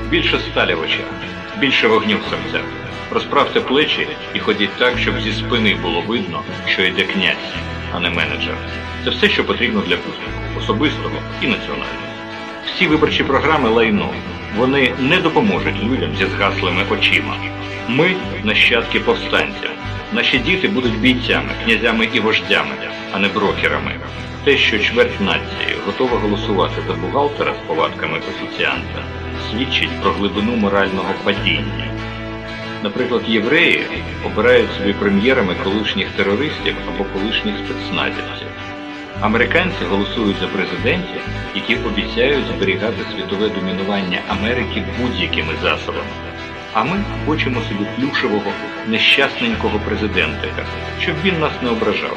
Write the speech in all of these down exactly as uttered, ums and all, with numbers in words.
Більше сталі в очах, більше вогню в серцях. Розправте плечі і ходіть так, щоб зі спини було видно, що йде князь, а не менеджер. Це все, що потрібно для успіху, особистого і національного. Всі виборчі програми – лайно. Вони не допоможуть людям зі згаслими очима. Ми – нащадки повстанця. Наші діти будуть бійцями, князями і вождями, а не брокерами. Те, що чверть нації готова голосувати за бухгалтера з повадками офіціанта, свідчить про глибину морального падіння. Наприклад, євреї обирають собі прем'єрами колишніх терористів або колишніх спецназівців. Американці голосують за президентів, які обіцяють зберігати світове домінування Америки будь-якими засобами. А ми хочемо собі плюшевого, нещасненького президентика, щоб він нас не ображав.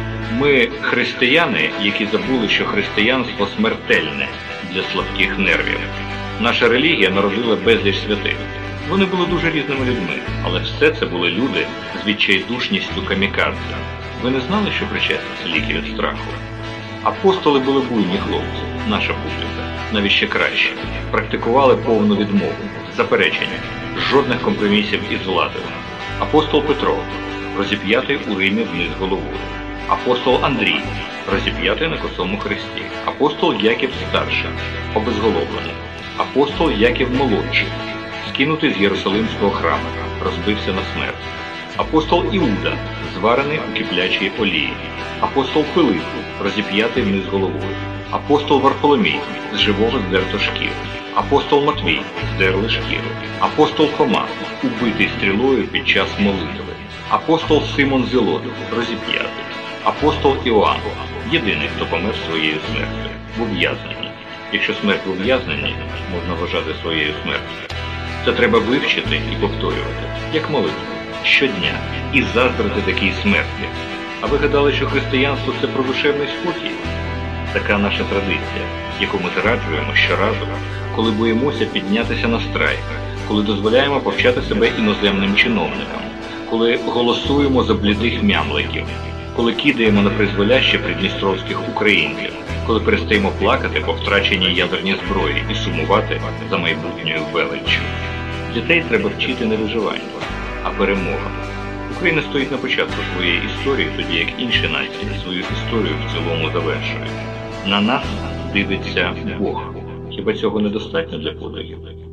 Ми християни, які забули, що християнство смертельне для слабких нервів. Наша релігія народила безліч святих. Вони були дуже різними людьми, але все це були люди з відчайдушністю камікадзе. Ви не знали, що причастя – це ліки від страху? Апостоли були буйні хлопці, наша публіка, навіть ще краще. Практикували повну відмову, заперечення, жодних компромісів із владою. Апостол Петро, розіп'ятий у Римі вниз головою. Апостол Андрій, розіп'ятий на косому хресті. Апостол Яків Старший, обезголовлений. Апостол Яків Молодший, скинутий з Єрусалимського храму, розбився на смерть. Апостол Іуда, зварений у киплячій олії. Апостол Пилип, розіп'ятий вниз головою. Апостол Варфоломій, з живого здерто шкіру. Апостол Матвій, здерли шкіру. Апостол Хома, убитий стрілою під час молитви. Апостол Симон Зелот, розіп'ятий. Апостол Іоанн, єдиний, хто помер своєю смертю, в ув'язненні. Якщо смерть в ув'язненні, можна вважати своєю смертю. Це треба вивчити і повторювати, як молитву, щодня, і заздрити такій смерті. А ви гадали, що християнство – це про душевний спокій? Така наша традиція, яку ми зраджуємо щоразу, коли боїмося піднятися на страйк, коли дозволяємо повчати себе іноземним чиновникам, коли голосуємо за блідих мямликів, коли кидаємо на призволяще придністровських українців, коли перестаємо плакати по втраченій ядерній зброї і сумувати за майбутньою величчю. Дітей треба вчити не виживанню, а перемогам. Україна стоїть на початку своєї історії, тоді як інші нації свою історію в цілому завершують. На нас дивиться Бог. Хіба цього недостатньо для подвигів?